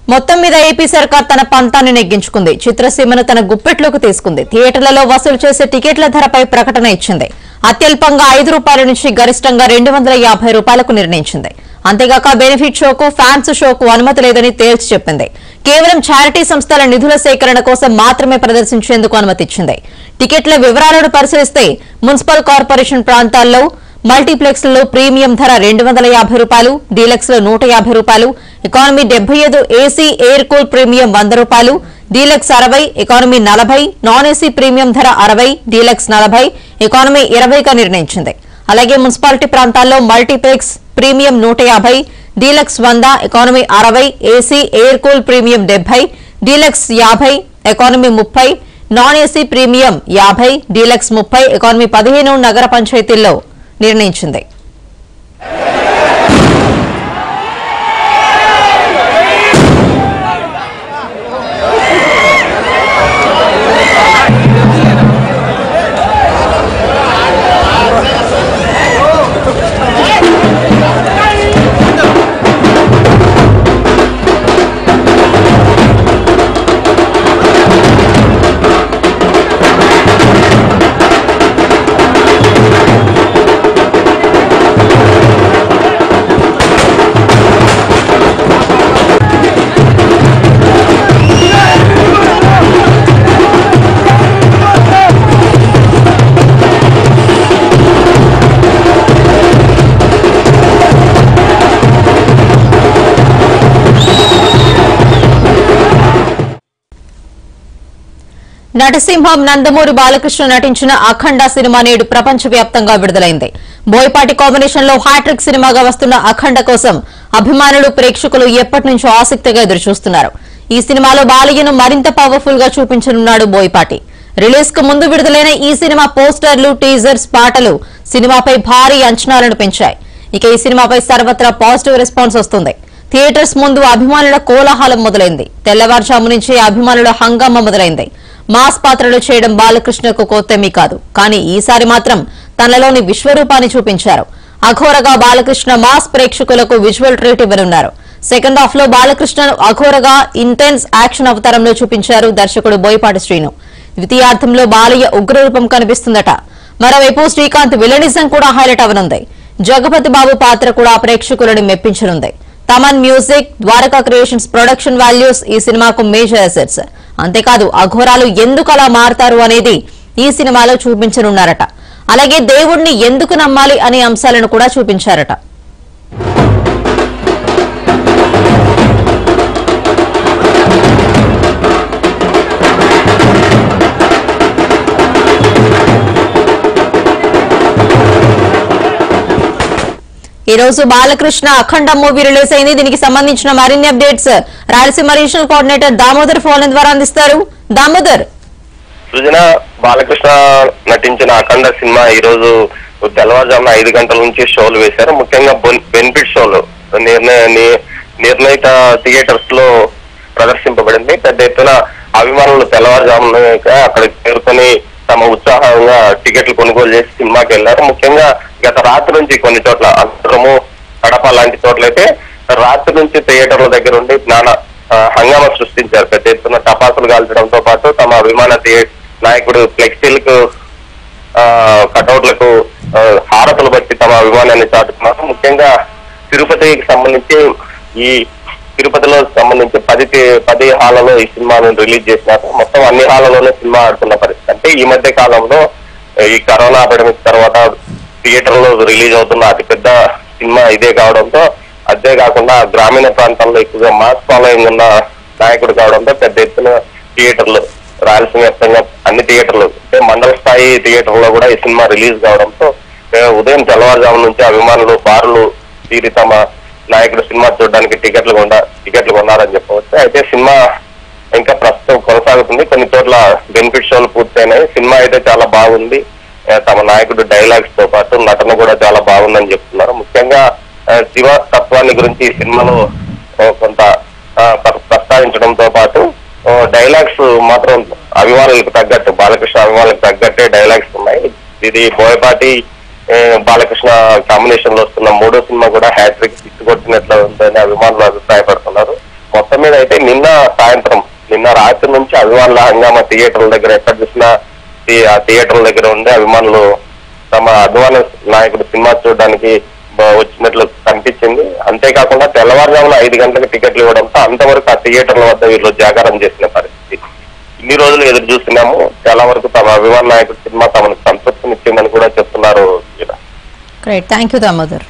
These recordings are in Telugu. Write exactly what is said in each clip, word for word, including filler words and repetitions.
మొత్తం మీద ఏపీ సర్కార్ తన పంతాన్ని నెగ్గించుకుంది. చిత్రసీమను తన గుప్పెట్లోకి తీసుకుంది. థియేటర్లలో వసూలు చేసే టికెట్ల ధరపై ప్రకటన ఇచ్చింది. అత్యల్పంగా ఐదు రూపాయల నుంచి గరిష్టంగా రెండు వందల యాభై రూపాయలకు నిర్ణయించింది. అంతేగాక బెనిఫిట్ షోకు, ఫ్యాన్స్ షోకు అనుమతి లేదని తేల్చి చెప్పింది. కేవలం చారిటీ సంస్థల నిధుల సేకరణ కోసం మాత్రమే ప్రదర్శించేందుకు అనుమతిచ్చింది. టికెట్ల వివరాలను పరిశీలిస్తే మున్సిపల్ కార్పొరేషన్ ప్రాంతాల్లో మల్టీప్లెక్స్ లో ప్రీమియం ధర రెండు వందల యాభై రూపాయలు, డీలక్స్ లో నూట యాభై రూపాయలు, ఎకానమీ డెబ్బై ఐదు, ఏసీ ఎయిర్ కూల్ ప్రీమియం వంద రూపాయలు, డీలక్స్ అరవై, ఎకానమీ నలభై, నాన్ ఏసీ ప్రీమియం ధర అరవై, డీలక్స్ నలభై, ఎకానమీ ఇరవైగా నిర్ణయించింది. అలాగే మున్సిపాలిటీ ప్రాంతాల్లో మల్టీప్లెక్స్ ప్రీమియం నూట యాభై, డీలక్స్ వంద, ఎకానమీ అరవై, ఏసీ ఎయిర్ కూల్ ప్రీమియం డెబ్బై, డీలక్స్ యాభై, ఎకానమీ ముప్పై, నాన్ ఏసీ ప్రీమియం యాభై, డీలక్స్ ముప్పై, ఎకానమీ పదిహేను నగర పంచాయతీల్లో నిర్ణయించింది. నటసింహం నందమూరి బాలకృష్ణ నటించిన అఖండ సినిమా నేడు ప్రపంచవ్యాప్తంగా విడుదలైంది. బోయపాటి కాంబినేషన్ లో హ్యాట్రిక్ సినిమాగా వస్తున్న అఖండ కోసం అభిమానులు, ప్రేక్షకులు ఎప్పటి నుంచో ఆసక్తిగా ఎదురుచూస్తున్నారు. ఈ సినిమాలో బాలయ్యను మరింత పవర్ఫుల్ గా చూపించనున్నాడు బోయపాటి. రిలీజ్ కు ముందు విడుదలైన ఈ సినిమా పోస్టర్లు, టీజర్స్, పాటలు సినిమాపై భారీ అంచనాలను పెంచాయి. ఇక ఈ సినిమాపై సర్వత్రా పాజిటివ్ రెస్పాన్స్ వస్తుంది. థియేటర్స్ ముందు అభిమానుల కోలాహలం మొదలైంది. తెల్లవారుజాము నుంచి అభిమానుల హంగామా మొదలైంది. మాస్ పాత్రలు చేయడం బాలకృష్ణకు కొత్తేమీ కాదు. కానీ ఈసారి మాత్రం తనలోని విశ్వరూపాన్ని చూపించారు. అఘోరగా బాలకృష్ణ మాస్ ప్రేక్షకులకు విజువల్ ట్రీట్ ఇవ్వనున్నారు. సెకండ్ హాఫ్ లో బాలకృష్ణను అఘోరగా ఇంటెన్స్ యాక్షన్ అవతారంలో చూపించారు దర్శకుడు బోయపాటి శ్రీను. ద్వితీయార్థంలో బాలయ్య ఉగ్రరూపం కనిపిస్తుందట. మరోవైపు శ్రీకాంత్ విలనిజం కూడా హైలైట్ అవనుంది. జగపతి బాబు పాత్ర కూడా ప్రేక్షకులను మెప్పించనుంది. Thaman music, Dwaraka creations production values ఈ సినిమాకు మేజర్ అసెట్స్. అంతేకాదు అఘోరాలు ఎందుకు అలా మారతారు అనేది ఈ సినిమాలో చూపించనున్నారట. అలాగే దేవుణ్ణి ఎందుకు నమ్మాలి అనే అంశాలను కూడా చూపించారట. ఈ రోజు బాలకృష్ణ అఖండ మూవీ రిలీజ్ అయింది. దీనికి సంబంధించిన మరిన్ని updates Rayalaseema regional coordinator Damodar phone ద్వారా అందిస్తారు. దామోదర్, సృజన, బాలకృష్ణ నటించిన అఖండ సినిమా ఈ రోజు తెల్లవారుజామున ఐదు గంటల నుంచి షోలు వేశారు. ముఖ్యంగా బెనిఫిట్ షోలు నిర్ణయ నిర్ణయిత థియేటర్స్ లో ప్రదర్శింపబడింది. పెద్ద ఎత్తున అభిమానులు తెల్లవారుజామున అక్కడికి చేరుకొని తమ ఉత్సాహంగా టికెట్లు కొనుగోలు చేసి సినిమాకి వెళ్లారు. ముఖ్యంగా గత రాత్రి నుంచి కొన్ని చోట్ల అంతరము, కడప లాంటి చోట్లయితే రాత్రి నుంచి థియేటర్ల దగ్గర ఉండి నానా హంగామా సృష్టించారు. పెద్ద ఎత్తున టపాసులు కాల్చడంతో పాటు తమ అభిమాన నాయకుడు ఫ్లెక్సీలకు, కటౌట్లకు హారతులు బట్టి తమ అభిమానాన్ని చాటుకున్నారు. ముఖ్యంగా తిరుపతికి సంబంధించి ఈ తిరుపతిలో సంబంధించి పది పది హాళ్లలో ఈ సినిమాను రిలీజ్ చేసినారు. మొత్తం అన్ని హాళ్లలోనే సినిమా ఆడుతున్న పరిస్థితి. అంటే ఈ మధ్య కాలంలో ఈ కరోనా ఎపిడమిక్ తర్వాత థియేటర్ లో రిలీజ్ అవుతున్న అతిపెద్ద సినిమా ఇదే కావడంతో, అదే కాకుండా గ్రామీణ ప్రాంతాల్లో ఎక్కువగా మాస్ ఫాలోయింగ్ ఉన్న నాయకుడు కావడంతో పెద్ద ఎత్తున థియేటర్లు రాయలసీమ వ్యాప్తంగా అన్ని థియేటర్లు అంటే మండల స్థాయి థియేటర్ లో కూడా ఈ సినిమా రిలీజ్ కావడంతో ఉదయం తెల్లవారుజాము నుంచి అభిమానులు బారులు తీరి తమ నాయకుడు సినిమా చూడడానికి టికెట్లు కొన్నా టికెట్లు కొన్నారని చెప్పవచ్చు. అయితే సినిమా ఇంకా ప్రస్తుతం కొనసాగుతుంది. కొన్ని చోట్ల బెనిఫిట్ షోలు పూర్తయినాయి. సినిమా అయితే చాలా బాగుంది. తమ నాయకుడు డైలాగ్స్ తో పాటు నటన కూడా చాలా బాగుందని చెప్తున్నారు. ముఖ్యంగా శివ తత్వాన్ని గురించి ఈ సినిమాలో కొంత ప్రస్తావించడంతో పాటు డైలాగ్స్ మాత్రం అభిమానులకు తగ్గట్టు, బాలకృష్ణ అభిమానులకు తగ్గట్టే డైలాగ్స్ ఉన్నాయి. ఇది బోయపాటి బాలకృష్ణ కాంబినేషన్ లో వస్తున్న మూడో సినిమా కూడా హ్యాట్రిక్ హిట్ కొట్టినట్లు ఉందని అభిమానులు అభిప్రాయపడుతున్నారు. మొత్తం మీద అయితే నిన్న సాయంత్రం నిన్న రాత్రి నుంచి అభిమానుల హంగామా థియేటర్ల దగ్గర ఎక్కడ చూసినా ఆ థియేటర్ల దగ్గర ఉండే అభిమానులు తమ అభిమాన నాయకుడు సినిమా చూడడానికి వచ్చినట్లు కనిపించింది. అంతేకాకుండా తెల్లవారుజామున ఐదు గంటలకు టికెట్లు ఇవ్వడంతో అంతవరకు ఆ థియేటర్ల వద్ద వీళ్ళు జాగారం చేసిన పరిస్థితి. ఇన్ని రోజులు ఎదురు చూస్తున్నాము, చాలా వరకు తమ అభిమాన నాయకుడు సినిమా తమకు సంతృప్తినిచ్చిందని కూడా చెప్తున్నారు. Great, thank you Damodar.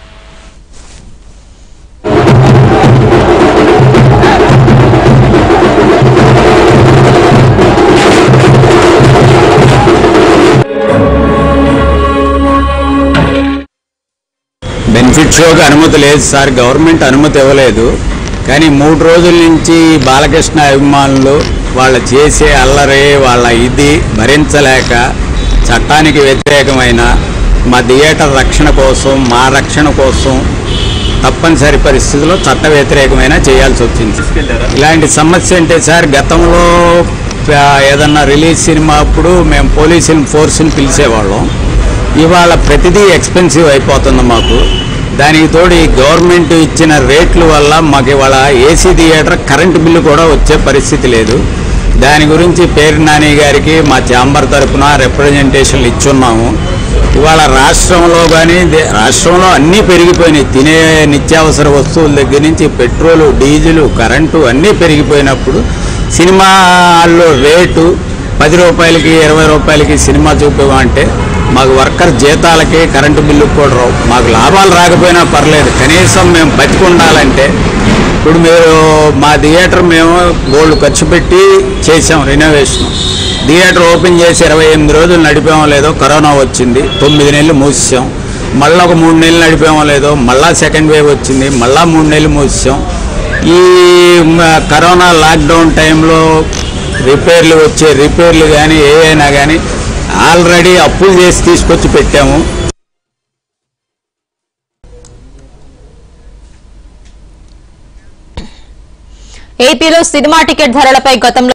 Benefit షోకి అనుమతి లేదు సార్, గవర్నమెంట్ అనుమతి ఇవ్వలేదు. కానీ మూడు రోజుల నుంచి బాలకృష్ణ అభిమానులు వాళ్ళు చేసే అల్లరి వాళ్ళ ఇది భరించలేక చట్టానికి వ్యతిరేకమైన మా థియేటర్ రక్షణ కోసం మా రక్షణ కోసం తప్పనిసరి పరిస్థితుల్లో చట్ట వ్యతిరేకమైన చేయాల్సి వచ్చింది. ఇలాంటి సమస్య అంటే సార్ గతంలో ఏదన్నా రిలీజ్ సినిమా అప్పుడు మేము పోలీసులు ఫోర్స్ని పిలిచేవాళ్ళం. ఇవాళ ప్రతిదీ ఎక్స్పెన్సివ్ అయిపోతుంది మాకు. దానికి తోడు ఈ గవర్నమెంట్ ఇచ్చిన రేట్ల వల్ల మాకు ఇవాళ ఏసీ థియేటర్ కరెంటు బిల్లు కూడా వచ్చే పరిస్థితి లేదు. దాని గురించి పేరు నాని గారికి మా ఛాంబర్ తరఫున రిప్రజెంటేషన్లు ఇచ్చున్నాము. ఇవాళ రాష్ట్రంలో కానీ రాష్ట్రంలో అన్నీ పెరిగిపోయినాయి. తినే నిత్యావసర వస్తువుల దగ్గర నుంచి పెట్రోలు, డీజిలు, కరెంటు అన్నీ పెరిగిపోయినప్పుడు సినిమాల్లో రేటు పది రూపాయలకి ఇరవై రూపాయలకి సినిమా చూపేమంటే మాకు వర్కర్ జీతాలకి కరెంటు బిల్లుకి కూడా రావు. మాకు లాభాలు రాకపోయినా పర్లేదు, కనీసం మేము బతికుండాలంటే. ఇప్పుడు మీరు మా థియేటర్ మేము గోల్డ్ ఖర్చు పెట్టి చేసాం రినోవేషన్. థియేటర్ ఓపెన్ చేసి ఇరవై ఎనిమిది రోజులు నడిపేమో లేదో కరోనా వచ్చింది, తొమ్మిది నెలలు మూసాం. మళ్ళీ ఒక మూడు నెలలు నడిపేమో లేదో మళ్ళీ సెకండ్ వేవ్ వచ్చింది, మళ్ళీ మూడు నెలలు మూసాం. ఈ కరోనా లాక్డౌన్ టైంలో రిపేర్లు వచ్చే రిపేర్లు కానీ ఏ అయినా కానీ ఆల్రెడీ అప్పులు చేసి తీసుకొచ్చి పెట్టాము. ఏపీలో సినిమా టికెట్ ధరలపై గతంలో